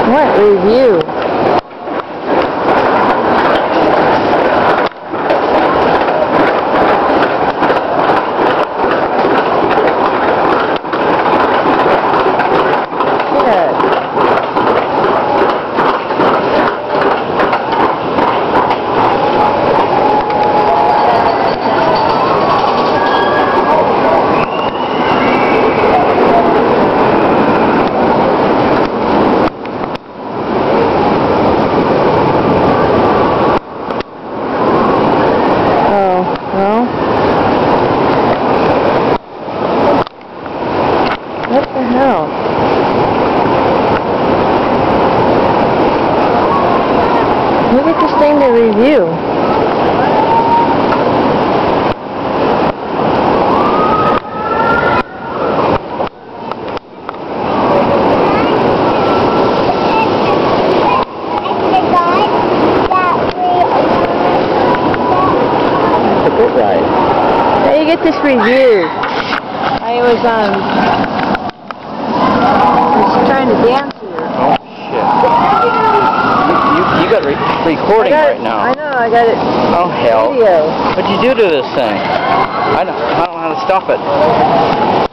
What review? What the hell? Look at this thing to review. It's a good ride. How do you get this review? I was trying to dance here. Oh shit. You got recording right now. I know, I got it. Oh hell. Video. What'd you do to this thing? I don't know how to stop it.